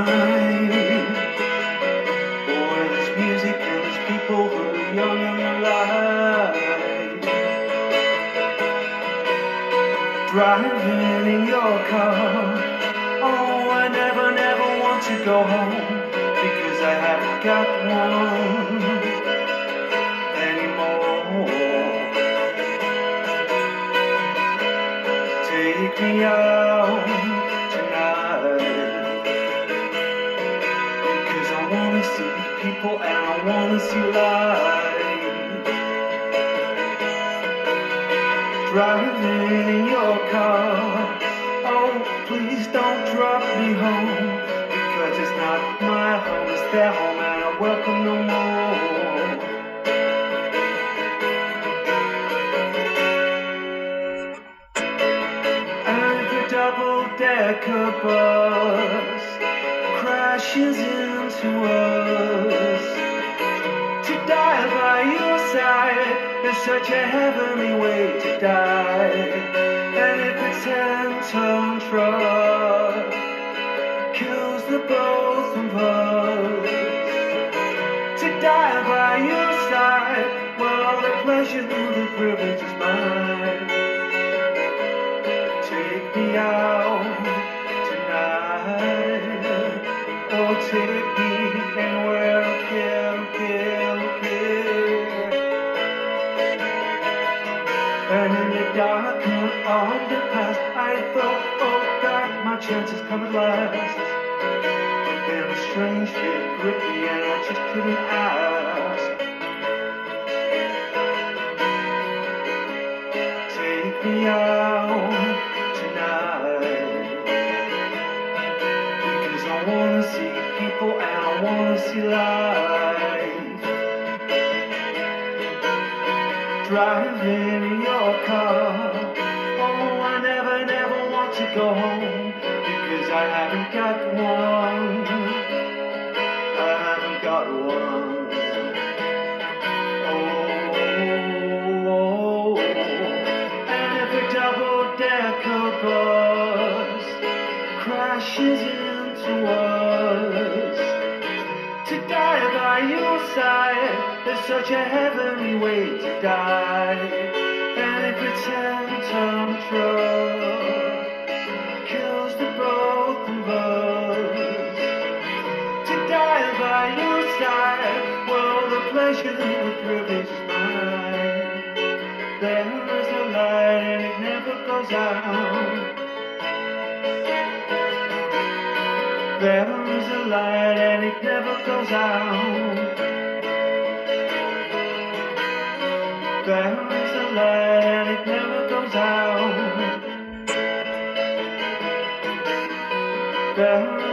mine. Where there's music and there's people who are young and alive. Driving in your car. Oh, I never want to go home, because I haven't got one anymore. Take me out tonight, because I wanna see people and I wanna see life. Driving in your car. Oh, please don't drop me home, because it's not my home, it's their home, and I'm welcome no more. And if a double-decker bus crashes into us, to die by your side is such a heavenly way to die. And if a 10-ton truck kills the both of us, to die by your side, well, the pleasure, the privilege is mine. Take me out tonight, oh, take me anywhere, okay. And in the dark and underpass, I thought, oh God, my chances come at last. But then a strange fear gripped me and I just couldn't ask. Take me out tonight, because I wanna see people and I wanna see life. Driving in your car. Oh, I never want to go home, because I haven't got one. I haven't got one. Oh, and if a double-decker bus crashes into us, to die by your side is such a heavenly way to die. And if a 10-ton truck kills the both of us, to die by your side, well, the pleasure, the privilege is mine. There is a light and it never goes out. There is a light and it never goes out. There is a light and it never goes out. There